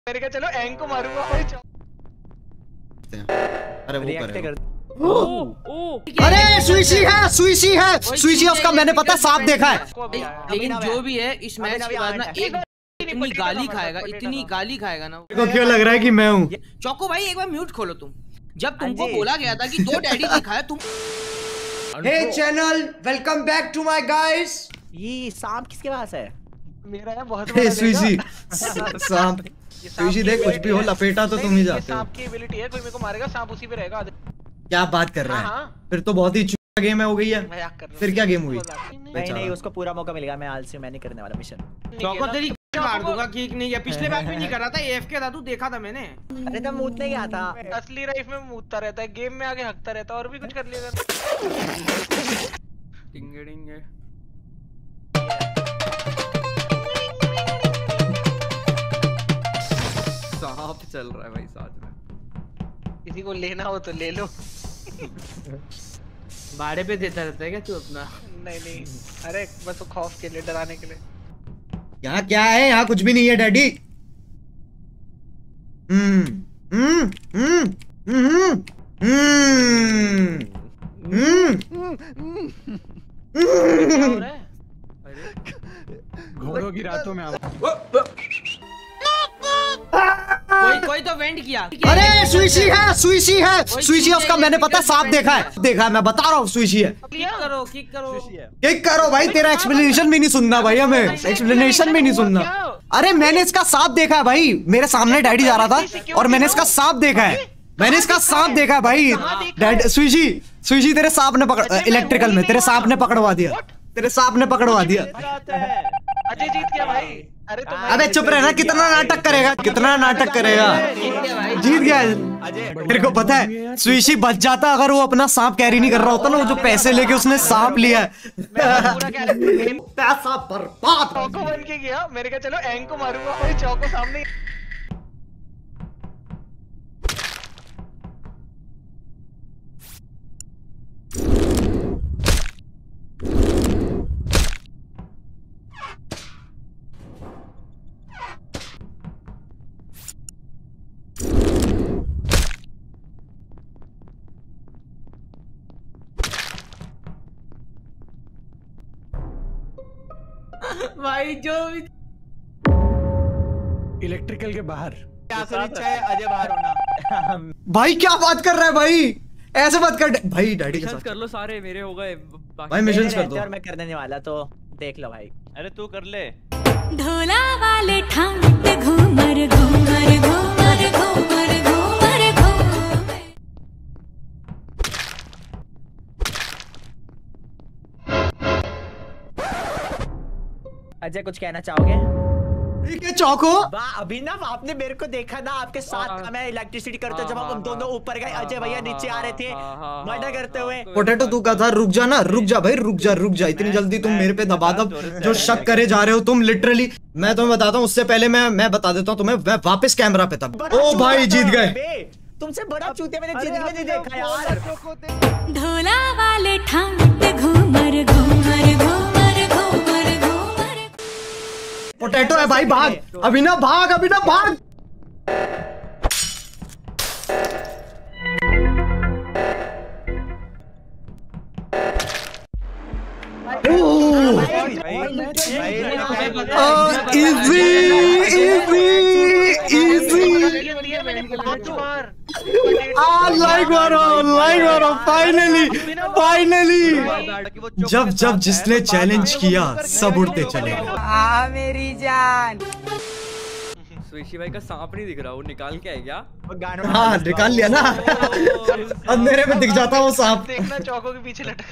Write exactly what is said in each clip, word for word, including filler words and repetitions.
मेरे का चलो एंग को मारूंगा भाई। अरे वो कर ओ, ओ, अरे सुइशी है, सुइशी है, सुइशी उसका मैंने पता साफ देखा है। लेकिन जो भी है इस मैच के बाद ना एक इतनी गाली खाएगा, इतनी गाली खाएगा ना। तो क्यों लग रहा है कि मैं हूँ? चौको भाई एक बार म्यूट खोलो तुम। जब तुमको बोला गया था कि दो डैडी दिखाया तुम। Hey channel, welcome back to my guys. ये सांप किसके पास है? मेरा है बहुत बड़ा। सुइशी सांप, सुइशी देख कुछ भी हो लपेटा तो तुम ही जाते हो। सांप की एबिलिटी है, कोई मेरे को मारेगा सांप उसी पे रहेगा। क्या बात कर रहा है? फिर तो बहुत ही चूतिया गेम है हो गई है। फिर क्या गेम हुई? नहीं नहीं उसको पूरा मौका मिलेगा। मैं आलसी मैं नहीं करने वाला मिशन। चौको तेरी मार दूंगा। किक नहीं है, पिछले बार भी नहीं कर रहा था। एएफके था तू, देखा था मैंने। अरे तब मूतने गया था। असली लाइफ में मूतता रहता है, गेम में आके हकता रहता है। और भी कुछ कर लिया डिंगे डिंगे। सांप चल रहा है भाई साथ में। किसी को लेना हो तो ले लो। भाड़े पे देता रहता है क्या तू अपना? नहीं नहीं, अरे बस वो खौफ के लिए, डराने के लिए। यहाँ क्या है? यहाँ कुछ भी नहीं है डैडी। हम्म हम्म हम्म हम्म हम्म घोड़ों की रातों में कोई कोई तो वेंट किया। अरे सुइशी है, सुइशी है, सुइशी उसका मैंने पता साफ देखा है। देखा है, मैं बता रहा हूँ सुइशी है। किक करो, किक करो, किक करो भाई। तेरा एक्सप्लेनेशन भी नहीं सुनना भाई, हमें एक्सप्लेनेशन भी नहीं सुनना। अरे मैंने इसका साफ देखा है भाई, मेरे सामने डैडी जा रहा था और मैंने इसका साफ देखा है। मैंने इसका सांप देखा है भाई। डैड स्विशी, स्विशी तेरे सांप ने पकड़, इलेक्ट्रिकल में तेरे सांप ने पकड़वा दिया, तेरे सांप ने पकड़वा दिया। अजय जीत गया भाई। अरे तो अबे चुप रहना। कितना नाटक करेगा, कितना नाटक करेगा। जीत गया। तेरे को पता है स्विशी बच जाता अगर वो अपना सांप कैरी नहीं कर रहा होता ना। वो जो पैसे लेके उसने सांप लिया है, पैसा बर्बाद। चौको बन के गया। मेरे का चलो एंग को मारूंगा भाई। चौको सामने। भाई जो भी इलेक्ट्रिकल के बाहर क्या सर इच्छा है अजय बाहर होना। भाई क्या बात कर रहा है भाई? ऐसे बात कर भाई। डैडी के साथ कर लो सारे, मेरे हो गए भाई। मिशंस कर दो। और मैं करने वाला तो देख लो भाई। अरे तू कर ले। ढोला वाले ठाट घूमर घूमर घूमर घूमर घूमर घूमर। अजय कुछ कहना चाहोगे? ठीक है चौको। अभिनव आपने मेरे को देखा ना, आपके साथ था मैं इलेक्ट्रिसिटी करते जब हम दोनों ऊपर गए। अजय भैया नीचे आ रहे थे मर्डर करते हुए। पोटैटो तू का था रुक जा ना, रुक जा भाई, रुक जा रुक जा। इतनी जल्दी तुम मेरे पे दबा दब जो शक करे जा रहे हो तुम। लिटरली मैं तुम्हें बताता हूँ, उससे पहले मैं मैं बता देता हूँ तुम्हें। मैं वापस कैमरा पे था। ओ भाई जीत गए। तुमसे बड़ा चूतिया मैंने जिंदगी में नहीं देखा यार। ढोला वाले ठाट घूमर घूमर घूमर घूमर घूमर। पोटैटो है भाई, भाग अभिनव, भाग अभिनव, भाग। Easy easy easy. लाइक मारो, लाइक मारो। फाइनली फाइनली जब जब जिसने चैलेंज किया सब उड़ते चले गए। आ मेरी जान। सुइशी भाई का सांप नहीं दिख रहा, वो निकाल के है क्या? हाँ निकाल लिया ना। अंधेरे में दिख जाता वो सांप। देखना चौको के पीछे लटक।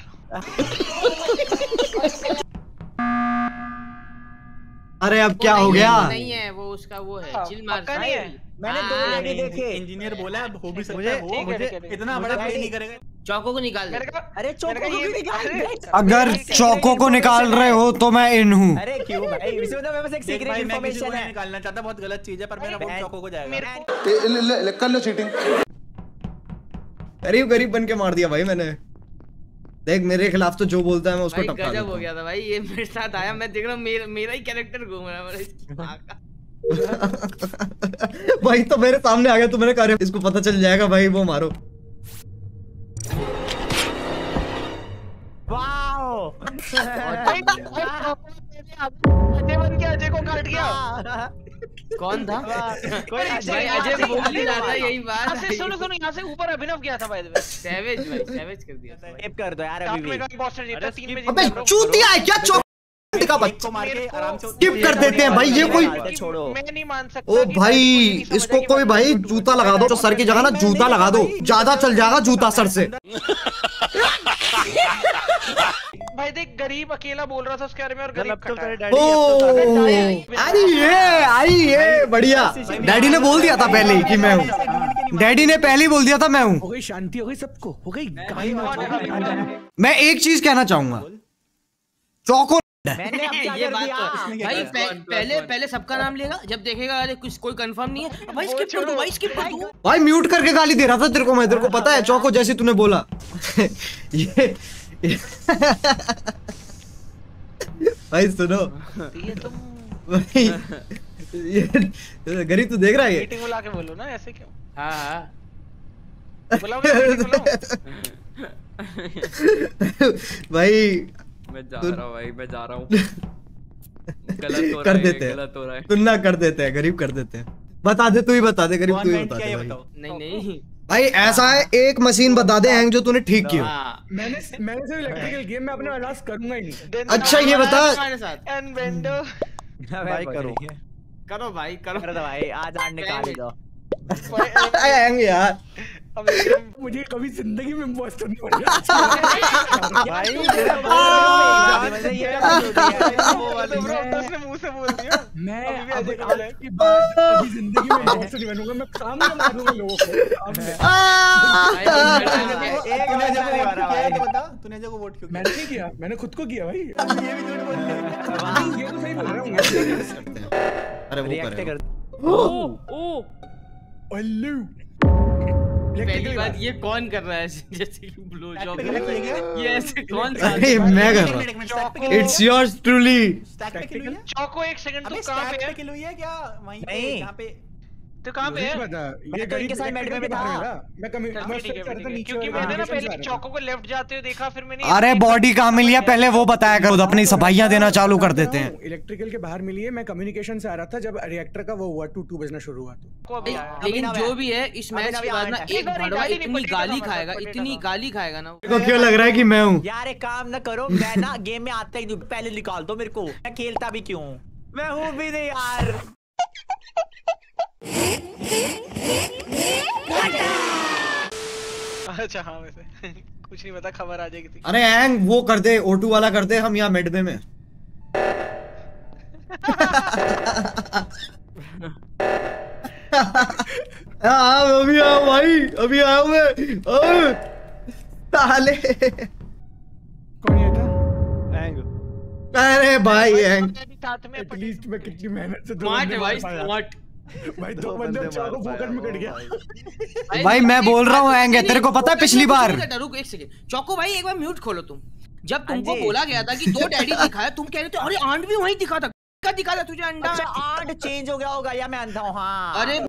अरे अब क्या हो गया? नहीं है वो, उसका वो है चिल मार। नहीं है, मैंने दो लेडी देखे। इंजीनियर बोला हो भी सकता है वो, मुझे इतना बड़ा प्ले नहीं करेगा। चौको को निकाल दे। अरे चौको को भी निकाल दे। अगर चौको को निकाल रहे हो तो मैं इन हूँ। अरे क्यों भाई? इसमें तो मेरे पास एक सीक्रेट इंफॉर्मेशन है। निकालना चाहता, बहुत गलत चीज है, पर मेरा वोट चौको को जाएगा। कर लो चीटिंग। गरीब गरीब बन के मार दिया भाई मैंने। देख मेरे खिलाफ तो जो बोलता है मैं उसको टपका देता हूं। गजब हो गया था भाई, ये मेरे साथ आया, मैं देख रहा हूँ मेरा मेरा ही कैरेक्टर घूम रहा है। भाई तो मेरे सामने आ गया, तो मैंने कहा इसको पता चल जाएगा भाई, वो मारो। वाओ अजय बन के अजय को काट गया। कौन था? कोई भाई अजय बोल ही रहा था यही बात। यहाँ से सुनो सुनो, यहाँ से ऊपर अभिनव गया था भाई। सैवेज भाई, सैवेज कर दिया। स्किप कर दो यार अभी भी। तीन में अबे चूतिया है क्या? चौक का बच्चा को मार के आराम से स्किप कर देते हैं भाई, ये कोई। छोड़ो मैं नहीं मान सकता। ओ भाई इसको कोई भाई जूता लगा दो, तो सर की जगह ना जूता लगा दो, ज्यादा चल जाएगा जूता सर से। भाई देख, गरीब अकेला बोल रहा था उसके बारे में और गरीब खटा है। ओ अरे ये आई ये बढ़िया। डैडी ने बोल दिया था पहले ही कि मैं हूँ, डैडी ने पहले ही बोल दिया था मैं हूँ। हो गई शांति, हो गई सबको, हो गई। मैं एक चीज कहना चाहूंगा, चौको मैंने अब क्या ये कर बात दिया? तो भाई पह, पहले पहले सबका नाम लेगा, जब देखेगा अरे कुछ कोई कंफर्म नहीं है भाई स्किप कर दो, भाई स्किप कर दो। भाई म्यूट करके गाली दे रहा था तेरे को मैं, तेरे को पता है चौको, जैसे तूने बोला। ये भाई सुनो ये तुम भाई, ये गरीब तू देख रहा है ये मीटिंग बुला के बोलो ना, ऐसे क्यों? हाँ हाँ बुलाओगे मीटिंग बुलाओ। भाई मैं जा रहा हूँ भाई, मैं जा रहा हूँ। गलत हो कर रहा है, देते गलत हो रहा है। तुलना कर देते हैं, गरीब कर देते हैं। बता दे, तू ही बता दे गरीब, तू ही बता दे भाई। नहीं नहीं भाई ऐसा है, एक मशीन बता दे हैंग जो तूने ठीक की हो। हाँ मैंने मैंने सिर्फ इलेक्ट्रिकल गेम में अपने लास्ट करूंगा ही नहीं। अच्छा ये बता, हमारे साथ एंड बेंडो भाई करो करो भाई करो। कर दो भाई, आज आठ निकाल दो। हैंग यार मुझे कभी जिंदगी में इम्पोस्टर नहीं बनना। भाई उसने मुंह से बोल दिया। मैं अब आज के बाद कभी जिंदगी में इम्पोस्टर नहीं बनूंगा, मैं सामने मारूंगा लोगों को। तूने जो वोट क्यों? मैंने नहीं किया, मैंने खुद को किया भाई। ये भी झूठ बोल रहे। ये तो सही बोल रहा हूँ। अरे वो रिएक्ट करे कर। ओ ओ अल्लू पहली बात ये कौन कर रहा है जैसे कि ब्लो जॉब, ये ऐसे कौन सा? अरे मैं कर रहा हूँ। It's yours truly. चौको एक सेकंड, तू कहाँ पे है? क्या वहीं पे जहाँ पे तू कहाँ पे है? ये तो इनके साथ मेडवे में था। मैं कमी चल, मैं ठीक है, करता ठीक है। नीचे क्योंकि वाले मैंने ना नोटिफिकेशन पहले आ रहे चौको को लेफ्ट जाते हुए देखा, फिर मैंने अरे बॉडी कहाँ मिली है पहले वो बताया करो, अपनी सफाइयाँ देना चालू कर देते हैं। इलेक्ट्रिकल के बाहर मिली है, मैं कम्युनिकेशन से आ रहा था जब रिएक्टर का वो हुआ टू टू बजना शुरू हुआ तो। को अभी आया। लेकिन जो भी है इस मैच के बाद ना एक भड़वा इतनी गाली खाएगा, इतनी गाली खाएगा ना। को क्यों लग रहा है कि मैं हूँ? यार एक काम ना करो, मैं ना गेम में आता ही नहीं, पहले निकाल दो मेरे को, मैं खेलता भी क्यों? मैं हूँ भी नहीं यार। अच्छा हाँ, वैसे कुछ नहीं पता, खबर आ जाएगी। अरे हैंग वो कर दे, ओटू वाला कर दे, हम यहाँ मेडबे में। हाँ अभी आओ भाई, अभी आओ मैं ताले। कौन ये था? हैंग। अरे भाई हैंग साथ में एटलीस्ट मैं कितनी मेहनत से दो स्मार्ट बंदे है भाई, मार पाया। स्मार्ट। भाई दो बंदे चारों फोकट में कट गया। भाई मैं बोल रहा हूँ हैंग है, तेरे को पता है पिछली बार। रुक एक सेकंड चौको भाई, एक बार म्यूट खोलो तुम। जब तुमको जी। बोला गया था कि दो डैडी दिखाया, तुम कह रहे थे अरे आंट भी वहीं दिखा था, क्या दिखा था तुझे अंडा? अच्छा आठ चेंज हो गया होगा या मैं अंधा हूँ? हाँ अरे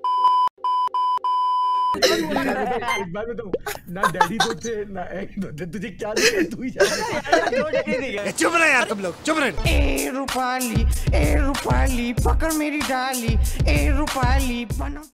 एक बार बताऊं, ना डैडी दो थे ना एक दो थे, तुझे क्या दिखा तू ही जाने। चुप रहे यार तुम लोग, चुप रहे। ए रूपाली ए रूपाली पकड़ मेरी डाली, ए रूपाली बना